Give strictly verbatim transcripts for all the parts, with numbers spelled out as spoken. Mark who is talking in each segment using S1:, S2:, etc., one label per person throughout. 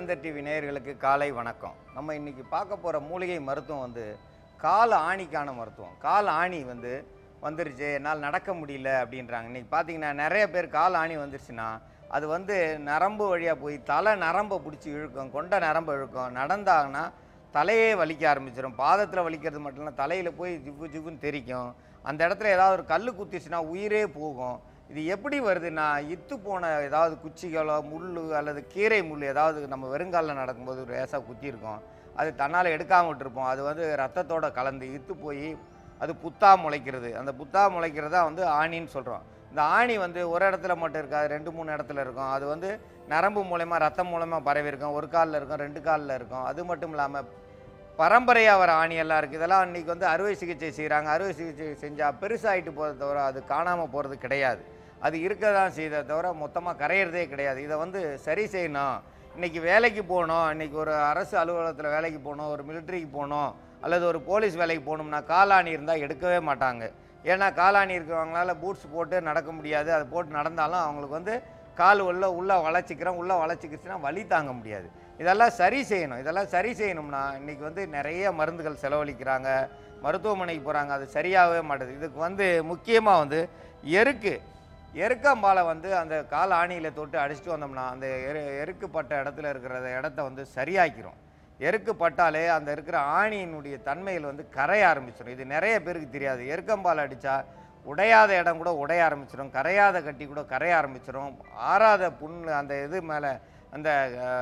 S1: வேந்தர் டிவி நேயர்களுக்கு காலை வணக்கம். நம்ம இன்னைக்கு பார்க்க போகிற மூலிகை மருத்துவம் வந்து கால் ஆணிக்கான மருத்துவம். கால் ஆணி வந்து வந்துருச்சு, என்னால் நடக்க முடியல அப்படின்றாங்க. இன்றைக்கி பார்த்தீங்கன்னா நிறைய பேர் கால் ஆணி வந்துருச்சுன்னா அது வந்து நரம்பு வழியாக போய் தலை நரம்பை பிடிச்சி இழுக்கும், கொண்ட நரம்பை இழுக்கும். நடந்தாங்கன்னா தலையே வலிக்க ஆரம்பிச்சிடும். பாதத்தில் வலிக்கிறது மட்டும் இல்லை, தலையில் போய் ஜிவ்வு ஜிவ்வுன்னு தெரிக்கும். அந்த இடத்துல ஏதாவது ஒரு கல் குத்திச்சுன்னா உயிரே போகும். இது எப்படி வருதுன்னா, இத்து போன ஏதாவது குச்சிகளோ முள் அல்லது கீரை முள் ஏதாவது நம்ம வெறுங்காலில் நடக்கும்போது ஒரு லேசாக குத்திருக்கோம், அது தன்னால் எடுக்காமல் விட்டுருப்போம். அது வந்து ரத்தத்தோடு கலந்து இத்து போய் அது புத்தா முளைக்கிறது. அந்த புத்தா முளைக்கிறதா வந்து ஆணின்னு சொல்கிறோம். இந்த ஆணி வந்து ஒரு இடத்துல மட்டும் இருக்காது, ரெண்டு மூணு இடத்துல இருக்கும். அது வந்து நரம்பு மூலயமா ரத்தம் மூலமாக பரவி இருக்கும். ஒரு காலில் இருக்கும், ரெண்டு காலில் இருக்கும். அது மட்டும் இல்லாமல் பரம்பரையாக வர ஆணியெல்லாம் இருக்குது. இதெல்லாம் இன்றைக்கி வந்து அறுவை சிகிச்சை செய்கிறாங்க. அறுவை சிகிச்சை செஞ்சால் பெருசாகிட்டு போகிறத தவிர அது காணாமல் போகிறது கிடையாது. அது இருக்க தான் செய்ததை தவிர மொத்தமாக கரையிறதே கிடையாது. இதை வந்து சரி செய்யணும். இன்றைக்கி வேலைக்கு போகணும், இன்றைக்கி ஒரு அரசு அலுவலகத்தில் வேலைக்கு போகணும், ஒரு மிலிட்ரிக்கு போகணும் அல்லது ஒரு போலீஸ் வேலைக்கு போகணும்னா காலாணி இருந்தால் எடுக்கவே மாட்டாங்க. ஏன்னா காலாணி இருக்கிறவங்களால பூட்ஸ் போட்டு நடக்க முடியாது. அது போட்டு நடந்தாலும் அவங்களுக்கு வந்து கால் உள்ள உள்ளே வளைச்சிக்கிறோம், உள்ளே வளைச்சிக்கிச்சுன்னா வலி தாங்க முடியாது. இதெல்லாம் சரி செய்யணும். இதெல்லாம் சரி செய்யணும்னா இன்றைக்கி வந்து நிறைய மருந்துகள் செலவழிக்கிறாங்க, மருத்துவமனைக்கு போகிறாங்க, அது சரியாகவே மாட்டுது. இதுக்கு வந்து முக்கியமாக வந்து எருக்கு எருக்கம்பாலை வந்து அந்த கால் ஆணியில் தொட்டு அடிச்சுட்டு வந்தோம்னா அந்த எரு எருக்குப்பட்ட இடத்துல இருக்கிற இடத்த வந்து சரியாக்கிறோம். எருக்கு பட்டாலே அந்த இருக்கிற ஆணியினுடைய தன்மையில் வந்து கரைய ஆரம்பிச்சிடும். இது நிறைய பேருக்கு தெரியாது. எருக்கம்பால் அடித்தா உடையாத இடம் கூட உடைய ஆரம்பிச்சிடும், கரையாத கட்டி கூட கரைய ஆரம்பிச்சிடும். ஆறாத புண்ணு அந்த இது மேலே அந்த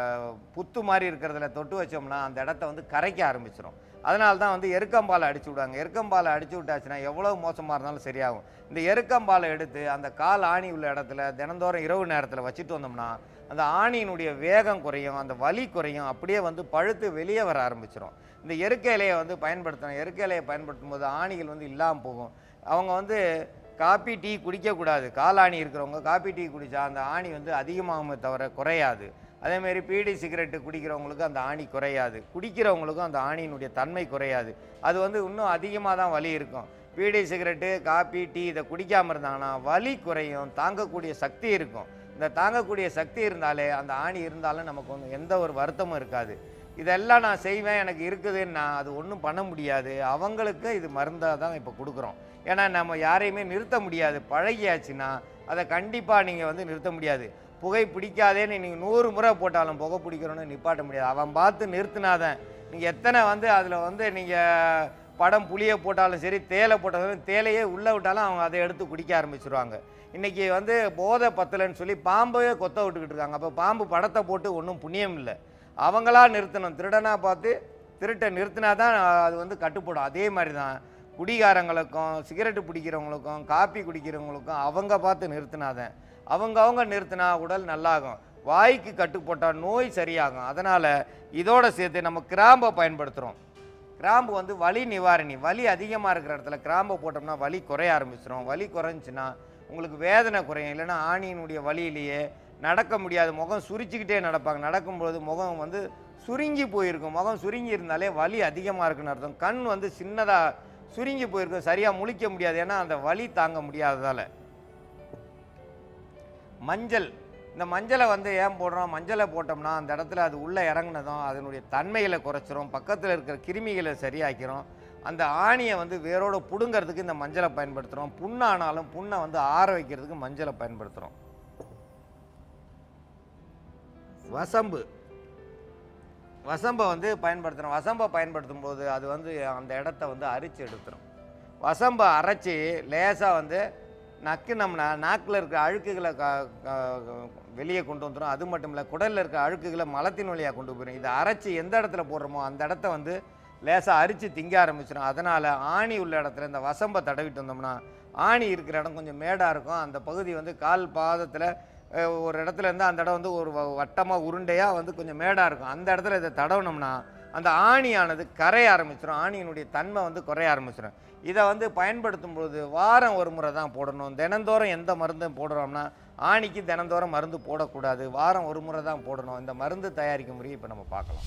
S1: புத்து மாதிரி இருக்கிறதுல தொட்டு வச்சோம்னா அந்த இடத்த வந்து கரைக்க ஆரம்பிச்சிடும். அதனால தான் வந்து எருக்கம்பாலை அடிச்சு விடுவாங்க. எருக்கம்பாலை அடிச்சு விட்டாச்சுன்னா எவ்வளோ மோசமாக இருந்தாலும் சரியாகும். இந்த எருக்கம்பாலை எடுத்து அந்த கால் ஆணி உள்ள இடத்துல தினந்தோறும் இரவு நேரத்தில் வச்சுட்டு வந்தோம்னா அந்த ஆணியினுடைய வேகம் குறையும், அந்த வலி குறையும், அப்படியே வந்து பழுத்து வெளியே வர ஆரம்பிச்சிடும். இந்த எருக்க இலையை வந்து பயன்படுத்தணும். எருக்க இலையை பயன்படுத்தும் போது ஆணிகள் வந்து இல்லாமல் போகும். அவங்க வந்து காப்பி டீ குடிக்கக்கூடாது. காலாணி இருக்கிறவங்க காப்பி டீ குடித்தா அந்த ஆணி வந்து அதிகமாகுமே தவிர குறையாது. அதேமாரி பீடி சிகரெட்டு குடிக்கிறவங்களுக்கு அந்த ஆணி குறையாது, குடிக்கிறவங்களுக்கும் அந்த ஆணியினுடைய தன்மை குறையாது. அது வந்து இன்னும் அதிகமாக தான் வலி இருக்கும். பீடி சிகரெட்டு காப்பி டீ இதை குடிக்காமல் இருந்தாங்கன்னா வலி குறையும், தாங்கக்கூடிய சக்தி இருக்கும். இந்த தாங்கக்கூடிய சக்தி இருந்தாலே அந்த ஆணி இருந்தாலும் நமக்கு வந்து எந்த ஒரு வருத்தமும் இருக்காது. இதெல்லாம் நான் செய்வேன், எனக்கு இருக்குதுன்னா அது ஒன்றும் பண்ண முடியாது. அவங்களுக்கு இது மருந்தாக தான் இப்போ கொடுக்குறோம். ஏன்னா நம்ம யாரையுமே நிறுத்த முடியாது. பழகியாச்சுன்னா அதை கண்டிப்பாக நீங்கள் வந்து நிறுத்த முடியாது. புகை பிடிக்காதேன்னு நீங்கள் நூறு முறை போட்டாலும் புகை பிடிக்கிறோன்னு நிப்பாட்ட முடியாது. அவன் பார்த்து நிறுத்தினாதான். நீங்கள் எத்தனை வந்து அதில் வந்து நீங்கள் படம் புளியை போட்டாலும் சரி, தேலை போட்டாலும் தேலையே உள்ளே விட்டாலும் அவங்க அதை எடுத்து குடிக்க ஆரம்பிச்சிருவாங்க. இன்றைக்கி வந்து போதை பத்தலைன்னு சொல்லி பாம்பையே கொத்த விட்டுக்கிட்டு இருக்காங்க. அப்போ பாம்பு படத்தை போட்டு ஒன்றும் புண்ணியம் இல்லை. அவங்களா நிறுத்தணும். திருடனாக பார்த்து திருட்டை நிறுத்தினா தான் அது வந்து கட்டுப்படும். அதே மாதிரி தான் குடிகாரங்களுக்கும் சிகரெட்டு பிடிக்கிறவங்களுக்கும் காப்பி குடிக்கிறவங்களுக்கும் அவங்க பார்த்து நிறுத்தினாதான். அவங்க அவங்க நிறுத்தினா உடல் நல்லாகும். வாய்க்கு கட்டுப்பட்டால் நோய் சரியாகும். அதனால் இதோடு சேர்த்து நம்ம கிராம்பை பயன்படுத்துகிறோம். கிராம்பு வந்து வலி நிவாரணி. வலி அதிகமாக இருக்கிற இடத்துல கிராம்பை போட்டோம்னா வலி குறைய ஆரம்பிச்சிடும். வலி குறைஞ்சின்னா உங்களுக்கு வேதனை குறையும். இல்லைன்னா ஆணியினுடைய வலியிலேயே நடக்க முடியாது, முகம் சுரிச்சிக்கிட்டே நடப்பாங்க. நடக்கும்பொழுது முகம் வந்து சுருங்கி போயிருக்கும். முகம் சுருங்கி இருந்தாலே வலி அதிகமாக இருக்குன்னு அர்த்தம். கண் வந்து சின்னதாக சுருங்கி போயிருக்கும், சரியாக முழிக்க முடியாது. ஏன்னா அந்த வலி தாங்க முடியாததால். மஞ்சள், இந்த மஞ்சளை வந்து ஏன் போடுறோம், மஞ்சளை போட்டோம்னா அந்த இடத்துல அது உள்ளே இறங்கினதும் அதனுடைய தன்மைகளை குறைச்சிரும், பக்கத்தில் இருக்கிற கிருமிகளை சரியாக்கிறோம். அந்த ஆணியை வந்து வேரோடு பிடுங்கிறதுக்கு இந்த மஞ்சளை பயன்படுத்துகிறோம். புண்ணானாலும் புண்ணை வந்து ஆற வைக்கிறதுக்கு மஞ்சளை பயன்படுத்துகிறோம். வசம்பு, வசம்பை வந்து பயன்படுத்துகிறோம். வசம்பை பயன்படுத்தும் போது அது வந்து அந்த இடத்த வந்து அரிச்சு எடுத்துரும். வசம்பை அரைச்சி லேசாக வந்து நக்குனோம்னா நாக்கில் இருக்கிற அழுக்குகளை க வெளியே கொண்டு வந்துடும். அது மட்டும் இல்லை, குடலில் இருக்கிற அழுக்குகளை மலத்தின் வழியாக கொண்டு போயிடும். இதை அரைச்சி எந்த இடத்துல போடுறோமோ அந்த இடத்த வந்து லேசாக அரித்து திங்க ஆரம்பிச்சிடும். அதனால் ஆணி உள்ள இடத்துல இந்த வசம்பை தடவிட்டு வந்தோம்னா ஆணி இருக்கிற இடம் கொஞ்சம் மேடாக இருக்கும். அந்த பகுதி வந்து கால் பாதத்தில் ஒரு இடத்துல இருந்து அந்த இடம் வந்து ஒரு வட்டமாக உருண்டையாக வந்து கொஞ்சம் மேடாக இருக்கும். அந்த இடத்துல இதை தடவினோம்னா அந்த ஆணியானது கரைய ஆரம்பிச்சிடும். ஆணியினுடைய தன்மை வந்து குறைய ஆரம்பிச்சிடும். இதை வந்து பயன்படுத்தும் பொழுது வாரம் ஒரு முறை தான் போடணும். தினந்தோறும் எந்த மருந்தும் போடுறோம்னா ஆணிக்கு தினந்தோறும் மருந்து போடக்கூடாது, வாரம் ஒரு முறை தான் போடணும். இந்த மருந்து தயாரிக்கும் முறையை இப்போ நம்ம பார்க்கலாம்.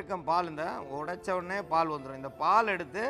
S1: எருக்கம் பால் இந்த உடைச்ச உடனே பால் வந்துடும். இந்த பால் எடுத்து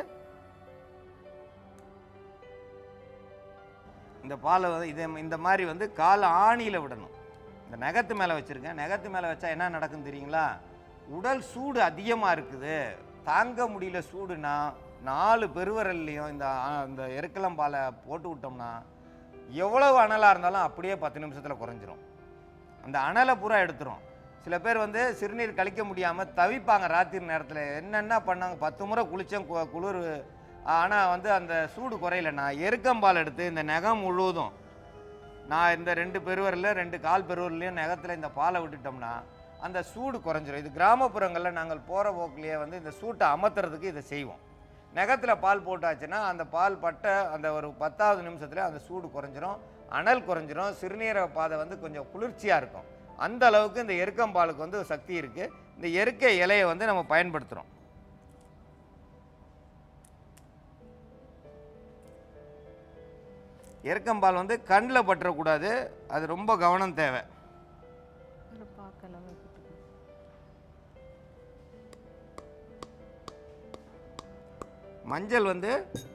S1: இந்த பாலை வந்து இதே இந்த மாதிரி வந்து கால் ஆணியில் விடணும். இந்த நகத்து மேலே வச்சுருக்கேன். நகத்து மேலே வச்சா என்ன நடக்கும் தெரியுங்களா? உடல் சூடு அதிகமாக இருக்குது, தாங்க முடியல சூடுனா நாலு பெருவரல்லையும் இந்த இந்த எருக்கலம்பாலை போட்டு விட்டோம்னா எவ்வளவு அனலாக இருந்தாலும் அப்படியே பத்து நிமிஷத்தில் குறைஞ்சிரும். அந்த அனலை பூரா எடுத்துரும். சில பேர் வந்து சிறுநீர் கழிக்க முடியாமல் தவிப்பாங்க ராத்திரி நேரத்தில். என்னென்ன பண்ணாங்க, பத்து முறை குளித்தேன் குளிர், ஆனால் வந்து அந்த சூடு குறையிலண்ணா எருக்கம்பால் எடுத்து இந்த நகம் முழுவதும் நான் இந்த ரெண்டு பெருவரில் ரெண்டு கால் பெருவர்லையும் நகத்தில் இந்த பாலை விட்டுட்டோம்னா அந்த சூடு குறைஞ்சிரும். இது கிராமப்புறங்களில் நாங்கள் போகிற போக்கிலேயே வந்து இந்த சூட்டை அமர்த்துறதுக்கு இதை செய்வோம். நகத்தில் பால் போட்டாச்சுன்னா அந்த பால் பட்ட அந்த ஒரு பத்தாவது நிமிஷத்தில் அந்த சூடு குறைஞ்சிரும், அனல் குறைஞ்சிரும், சிறுநீரக பாதை வந்து கொஞ்சம் குளிர்ச்சியாக இருக்கும். அந்த அளவுக்கு இந்த எருக்கம்பாலுக்கு வந்து சக்தி இருக்குது. இந்த எருக்க இலையை வந்து நம்ம பயன்படுத்துகிறோம். எருக்கம்பால் வந்து கண்ணில் பற்றக்கூடாது, அது ரொம்ப கவனம் தேவை. மஞ்சள் வந்து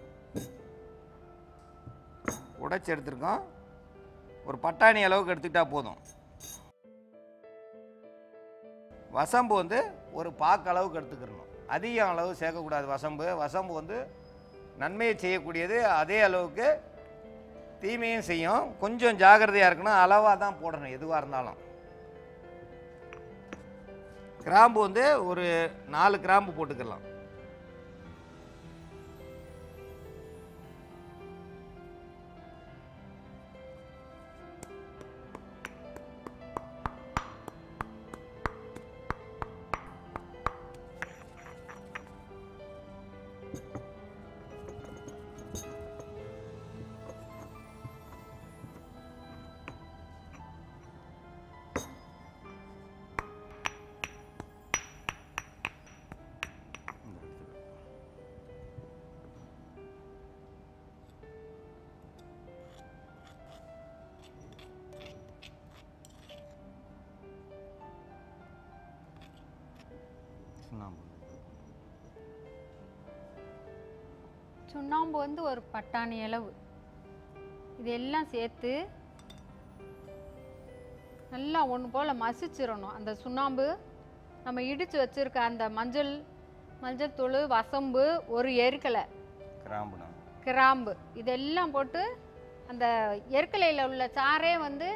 S1: உடைச்சி எடுத்துருக்கோம். ஒரு பட்டாணி அளவுக்கு எடுத்துக்கிட்டா போதும். வசம்பு வந்து ஒரு பாக்கு அளவுக்கு எடுத்துக்கிறணும். அதிக அளவு சேர்க்கக்கூடாது. வசம்பு வசம்பு வந்து நன்மையை செய்யக்கூடியது, அதே அளவுக்கு தீமையும் செய்யும். கொஞ்சம் ஜாகிரதையாக இருக்கணும், அளவாக தான் போடணும் எதுவாக இருந்தாலும். கிராம்பு வந்து ஒரு நாலு கிராம்பு போட்டுக்கலாம்.
S2: சுண்ணாம்பு வந்து ஒரு பட்டாணி அளவு இதெல்லாம் சேர்த்து நல்லா ஒன்று போல் மசிச்சிடணும். அந்த சுண்ணாம்பு நம்ம இடித்து வச்சுருக்க அந்த மஞ்சள் மஞ்சள் தூள், வசம்பு, ஒரு எருக்கலை,
S1: கிராம்பு
S2: கிராம்பு இதெல்லாம் போட்டு அந்த எருக்கலையில் உள்ள சாரே வந்து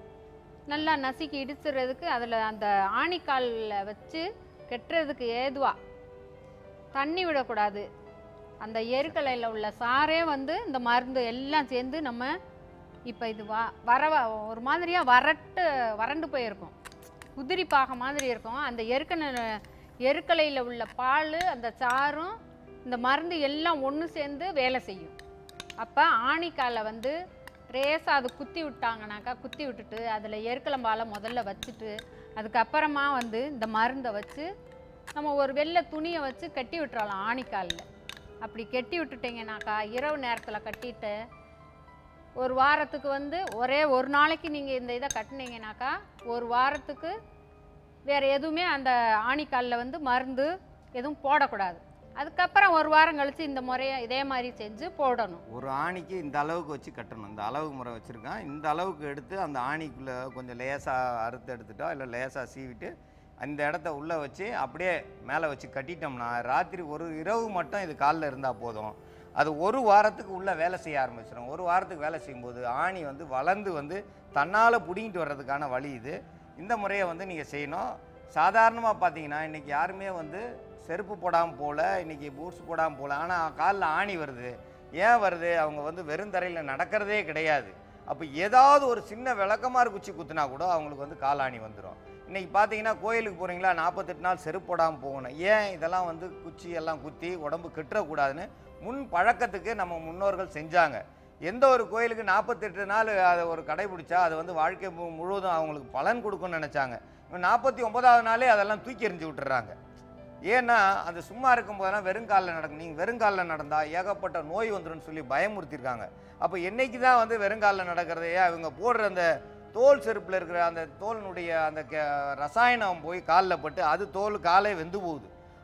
S2: நல்லா நசுக்கி இடிச்சுறதுக்கு அதில் அந்த ஆணிக்காலில் வச்சு கெட்டுறதுக்கு ஏதுவாக தண்ணி விடக்கூடாது. அந்த எருக்கலையில் உள்ள சாரே வந்து இந்த மருந்து எல்லாம் சேர்ந்து நம்ம இப்போ இது வ வர ஒரு மாதிரியாக வரட்டு வறண்டு போயிருக்கும், உதிரி பாக மாதிரி இருக்கும். அந்த எருக்கனை எருக்கலையில் உள்ள பால், அந்த சாரும், இந்த மருந்து எல்லாம் ஒன்று சேர்ந்து வேலை செய்யும். அப்போ ஆணிக்காலை வந்து ரேசாக அது குத்தி விட்டாங்கனாக்கா குத்தி விட்டுட்டு அதில் எருக்கலம்பாலை முதல்ல வச்சுட்டு அதுக்கப்புறமா வந்து இந்த மருந்தை வச்சு நம்ம ஒரு வெள்ளை துணியை வச்சு கட்டி விட்டுறலாம் ஆணிக்காலில். அப்படி கட்டி விட்டுட்டிங்கனாக்கா இரவு நேரத்தில் கட்டிட்டு ஒரு வாரத்துக்கு வந்து ஒரே ஒரு நாளைக்கு நீங்கள் இந்த இதை கட்டினீங்கனாக்கா ஒரு வாரத்துக்கு வேறு எதுவுமே அந்த ஆணிக்காலில் வந்து மருந்து எதுவும் போடக்கூடாது. அதுக்கப்புறம் ஒரு வாரம் கழித்து இந்த முறையை இதே மாதிரி செஞ்சு போடணும்.
S1: ஒரு ஆணிக்கு இந்த அளவுக்கு வச்சு கட்டணும். இந்த அளவு முறை வச்சுருக்கேன். இந்த அளவுக்கு எடுத்து அந்த ஆணிக்குள்ளே கொஞ்சம் லேசாக அறுத்து எடுத்துட்டோம், இல்லை லேசாக சீவிட்டு அந்த இடத்த உள்ளே வச்சு அப்படியே மேலே வச்சு கட்டிட்டோம்னா ராத்திரி ஒரு இரவு மட்டும் இது காலில் இருந்தால் போதும். அது ஒரு வாரத்துக்கு உள்ளே வேலை செய்ய ஆரம்பிச்சிடும். ஒரு வாரத்துக்கு வேலை செய்யும்போது ஆணி வந்து வளர்ந்து வந்து தன்னால் பிடிங்கிட்டு வர்றதுக்கான வழி இது. இந்த முறையை வந்து நீங்கள் செய்யணும். சாதாரணமாக பார்த்தீங்கன்னா இன்றைக்கி யாருமே வந்து செருப்பு போடாமல் போகல, இன்றைக்கி பூட்ஸ் போடாமல் போகல, ஆனால் காலில் ஆணி வருது. ஏன் வருது? அவங்க வந்து வெறுந்தரையில் நடக்கிறதே கிடையாது. அப்போ ஏதாவது ஒரு சின்ன விளக்கமாறு குச்சி குத்துனா கூட அவங்களுக்கு வந்து கால் ஆணி வந்துடும். இன்றைக்கி பார்த்தீங்கன்னா கோயிலுக்கு போகிறீங்களா, நாற்பத்தெட்டு நாள் செருப்பு போடாமல் போகணும். ஏன்? இதெல்லாம் வந்து குச்சி எல்லாம் குத்தி உடம்பு கெட்டுறக்கூடாதுன்னு முன் பழக்கத்துக்கு நம்ம முன்னோர்கள் செஞ்சாங்க. எந்த ஒரு கோயிலுக்கு நாற்பத்தெட்டு நாள் அதை ஒரு கடைபிடிச்சா அது வந்து வாழ்க்கை முழுவதும் அவங்களுக்கு பலன் கொடுக்குன்னு நினச்சாங்க. இப்போ நாற்பத்தி ஒன்பதாவது நாளே அதெல்லாம் தூக்கி எறிஞ்சு விட்டுறாங்க. ஏன்னா அது சும்மா இருக்கும்போதெல்லாம் வெறுங்காலில் நடக்கும். நீங்கள் வெறுங்காலில் நடந்தால் ஏகப்பட்ட நோய் வந்துடும் சொல்லி பயமுறுத்திருக்காங்க. அப்போ என்றைக்கு தான் வந்து வெறுங்காலில் நடக்கிறதையே இவங்க போடுற அந்த தோல் செருப்பில் இருக்கிற அந்த தோலினுடைய அந்த ரசாயனம் போய் காலில் பட்டு அது தோல் காலே வெந்து போகுது.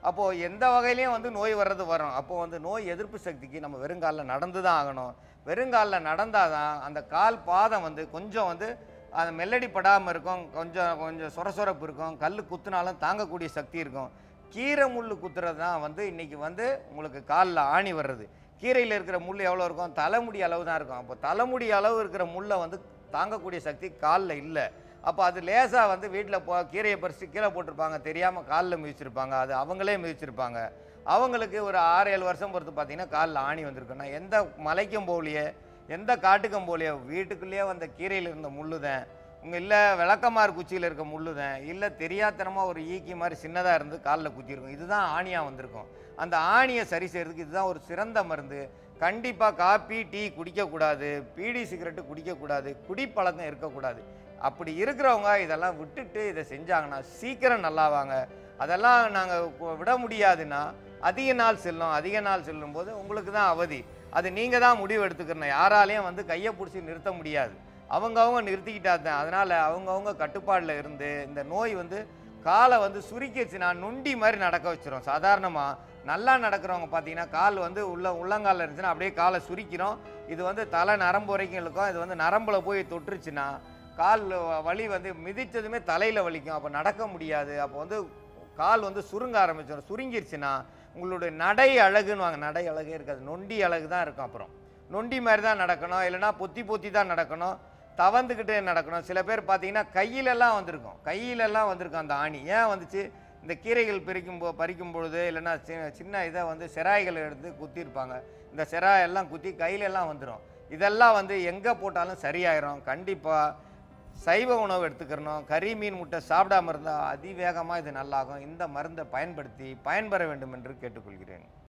S1: அப்போது எந்த வகையிலையும் வந்து நோய் வர்றது வரும். அப்போது வந்து நோய் எதிர்ப்பு சக்திக்கு நம்ம வெறுங்காலில் நடந்து தான் ஆகணும். வெறுங்காலில் நடந்தால் தான் அந்த கால் பாதம் வந்து கொஞ்சம் வந்து அந்த மெல்லடி படாமல் இருக்கும், கொஞ்சம் கொஞ்சம் சொரசொரப்பு இருக்கும், கல் குத்துனாலும் தாங்கக்கூடிய சக்தி இருக்கும். கீரை முள் குத்துறது தான் வந்து இன்றைக்கி வந்து உங்களுக்கு காலில் ஆணி வர்றது. கீரையில் இருக்கிற முள் எவ்வளோ இருக்கும்? தலைமுடி அளவு தான் இருக்கும். அப்போ தலைமுடி அளவு இருக்கிற முள்ளை வந்து தாங்கக்கூடிய சக்தி காலில் இல்லை. அப்போ அது லேசாக வந்து வீட்டில் போ கீரையை பறித்து கீழே போட்டிருப்பாங்க, தெரியாமல் காலில் மிதிச்சிருப்பாங்க, அது அவங்களே மிதிச்சிருப்பாங்க. அவங்களுக்கு ஒரு ஆறு ஏழு வருஷம் பொறுத்து பார்த்தீங்கன்னா காலில் ஆணி வந்திருக்குன்னா எந்த மலைக்கும் போகலையே, எந்த காட்டுக்கும் போகலையே, வீட்டுக்குள்ளேயே வந்த கீரையில் இருந்த முள்ளு தான், உங்கள் இல்லை விளக்கமாறு குச்சியில் இருக்க முள்ளு தான், இல்லை தெரியாத்தனமாக ஒரு ஈக்கி மாதிரி சின்னதாக இருந்து காலில் குத்திருக்கும். இதுதான் ஆணியாக வந்திருக்கும். அந்த ஆணியை சரி செய்கிறதுக்கு இதுதான் ஒரு சிறந்த மருந்து. கண்டிப்பாக காப்பி டீ குடிக்கக்கூடாது, பீடி சிகரெட்டு குடிக்கக்கூடாது, குடிப்பழக்கம் இருக்கக்கூடாது. அப்படி இருக்கிறவங்க இதெல்லாம் விட்டுட்டு இதை செஞ்சாங்கன்னா சீக்கிரம் நல்லாவாங்க. அதெல்லாம் நாங்கள் விட முடியாதுன்னா அதிக நாள் செல்லும். அதிக நாள் செல்லும் போது உங்களுக்கு தான் அவதி. அது நீங்கள் தான் முடிவு எடுத்துக்கணும். யாராலையும் வந்து கையை பிடிச்சி நிறுத்த முடியாது. அவங்கவுங்க நிறுத்திக்கிட்டா தான். அதனால் அவங்கவுங்க கட்டுப்பாடில் இருந்து இந்த நோய் வந்து காலை வந்து சுருக்கிச்சுன்னா நொண்டி மாதிரி நடக்க வச்சிரும். சாதாரணமாக நல்லா நடக்கிறவங்க பார்த்தீங்கன்னா கால் வந்து உள்ள உள்ளங்காலில் இருந்துச்சுன்னா அப்படியே காலை சுருக்கிறோம். இது வந்து தலை நரம்பு வரைக்கும் இருக்கும். இது வந்து நரம்பில் போய் தொட்டுருச்சுன்னா கால் வலி வந்து மிதித்ததுமே தலையில் வலிக்கும். அப்போ நடக்க முடியாது. அப்போ வந்து கால் வந்து சுருங்க ஆரம்பிச்சிடும். சுருங்கிருச்சுன்னா உங்களுடைய நடை அழகுன்னு வாங்க, நடை அழகே இருக்காது, நொண்டி அழகு தான் இருக்கும். அப்புறம் நொண்டி மாதிரி தான் நடக்கணும், இல்லைனா பொத்தி பொத்தி தான் நடக்கணும், தவந்துக்கிட்டே நடக்கணும். சில பேர் பார்த்தீங்கன்னா கையிலெல்லாம் வந்திருக்கும், கையிலெல்லாம் வந்திருக்கும் அந்த ஆணி. ஏன் வந்துச்சு? இந்த கீரைகள் பறிக்கும் போ பறிக்கும் பொழுது இல்லைன்னா சின்ன இதை வந்து செராய்களை எடுத்து குத்திருப்பாங்க. இந்த செராயெல்லாம் குத்தி கையிலெல்லாம் வந்துடும். இதெல்லாம் வந்து எங்கே போட்டாலும் சரியாயிரும். கண்டிப்பாக சைவ உணவு எடுத்துக்கிறணும். கறி மீன் முட்டை சாப்பிடாமல் இருந்தால் அதிவேகமாக இது நல்லாகும். இந்த மருந்தை பயன்படுத்தி பயன்பெற வேண்டும் என்று கேட்டுக்கொள்கிறேன்.